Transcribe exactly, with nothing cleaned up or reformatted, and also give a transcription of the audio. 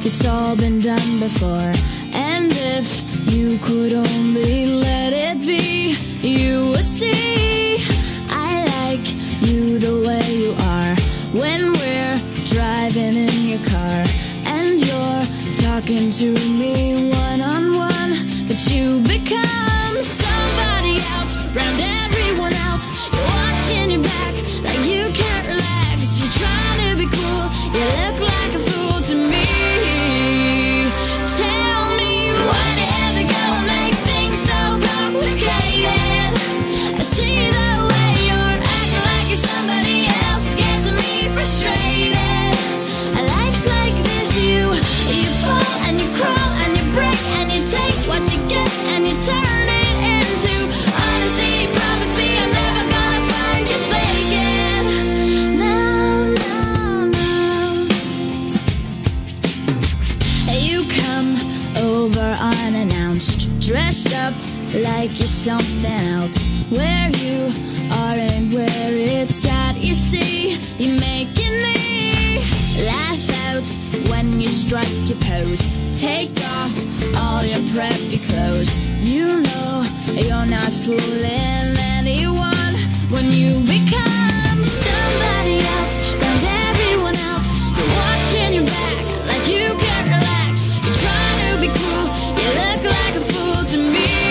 it's all been done before. And if you could only let it be, you would see I like you the way you are. When we're driving in your car and you're talking to me one-on-one, but you become somebody else round everyone else. You're watching your back like you can't relax. You're trying to be cool, you look like a fool to me. Tell me whatever gonna make things so complicated. I see the way you're acting like you're somebody else, gets me frustrated. Life's like this, you you fall and you crawl and you break and you take what you get and you turn it into honesty. Promise me I'm never gonna find you faking. No, no, no. You come over unannounced, dressed up like you're something else. Where you are and where it's at, you see, you're making me laugh out when you strike your pose. Take off all your preppy clothes. You know you're not fooling anyone when you become somebody else and everyone else. You're watching your back like you can't relax. You're trying to be cool, you look like a fool to me.